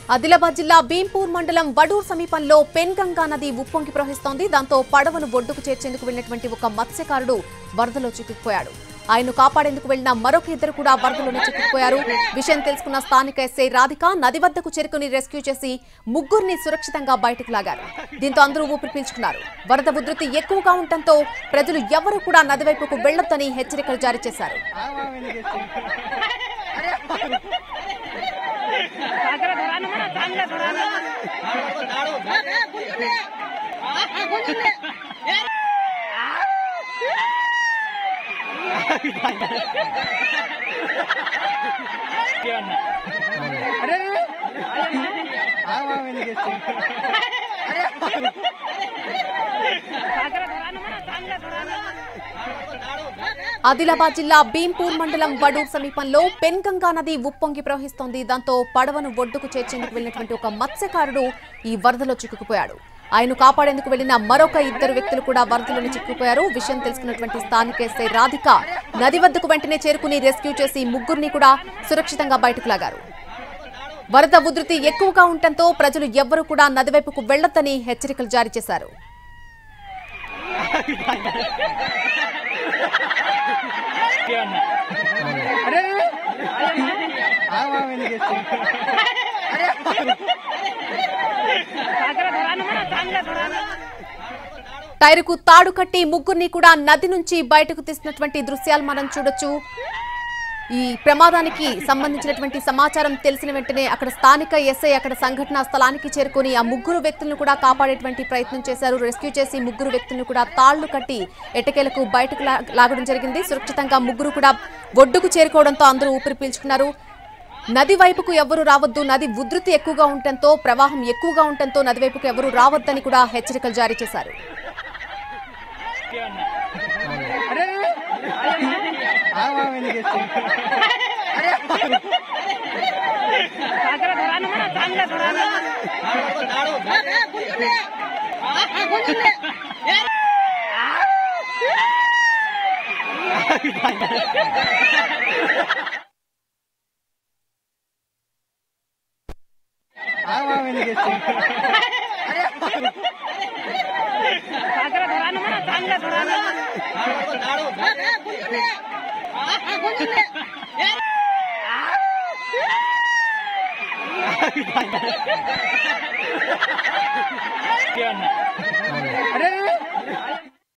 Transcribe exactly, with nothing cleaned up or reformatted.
ఆదిలాబాద్ జిల్లా భీంపూర్ మండలం వడూర్ సమీపంలో పెన్గంగా నది ఉప్పొంగి ప్రవహిస్తోంది. దాంతో పడవను ఒడ్డుకు చేర్చేందుకు వెళ్లినటువంటి ఒక మత్స్యకారుడు వరదలో చిక్కుకుపోయాడు. ఆయన్ను కాపాడేందుకు వెళ్లిన మరొక ఇద్దరు కూడా వరదలోనే చిక్కుకుపోయారు. విషయం తెలుసుకున్న స్థానిక ఎస్ఐ రాధిక నది వద్దకు చేరుకుని రెస్క్యూ చేసి ముగ్గురిని సురక్షితంగా బయటకు లాగారు. దీంతో అందరూ ఊపిరి పీల్చుకున్నారు. వరద ఉధృతి ఎక్కువగా ఉండటంతో ప్రజలు ఎవరూ కూడా నది వైపుకు వెళ్లొద్దని హెచ్చరికలు జారీ చేశారు. ఆదిలాబాద్ జిల్లా భీంపూర్ మండలం వడూర్ సమీపంలో పెన్గంగా నది ఉప్పొంగి ప్రవహిస్తోంది. దాంతో పడవను ఒడ్డుకు చేర్చేందుకు వెళ్లినటువంటి ఒక మత్స్యకారుడు ఈ వరదలో చిక్కుకుపోయాడు. ఆయన్ను కాపాడేందుకు వెళ్లిన మరొక ఇద్దరు వ్యక్తులు కూడా వరదలోనే చిక్కుకుపోయారు. విషయం తెలుసుకున్నటువంటి స్థానిక ఎస్ఐ రాధిక నది వద్దకు వెంటనే చేరుకుని రెస్క్యూ చేసి ముగ్గురిని కూడా సురక్షితంగా బయటకు లాగారు. వరద ఉధృతి ఎక్కువగా ఉండటంతో ప్రజలు ఎవ్వరూ కూడా నది వైపుకు వెళ్లొద్దని హెచ్చరికలు జారీ చేశారు. టైరుకు తాడు కట్టి ముగ్గురిని కూడా నది నుంచి బయటకు తీసినటువంటి దృశ్యాలు మనం చూడొచ్చు. ఈ ప్రమాదానికి సంబంధించినటువంటి సమాచారం తెలిసిన వెంటనే అక్కడ స్థానిక ఎస్ఐ అక్కడ సంఘటనా స్థలానికి చేరుకుని ఆ ముగ్గురు వ్యక్తులను కూడా కాపాడేటువంటి ప్రయత్నం చేశారు. రెస్క్యూ చేసి ముగ్గురు వ్యక్తులను కూడా తాళ్లు కట్టి ఎట్టకేలకు బయటకు లాగడం జరిగింది. సురక్షితంగా ముగ్గురు కూడా ఒడ్డుకు చేరుకోవడంతో అందరూ ఊపిరి పీల్చుకున్నారు. నది వైపుకు ఎవరు రావద్దు, నది ఉధృతి ఎక్కువగా ఉండటంతో ప్రవాహం ఎక్కువగా ఉండటంతో నది వైపుకు ఎవరు రావద్దని కూడా హెచ్చరికలు జారీ చేశారు. अरे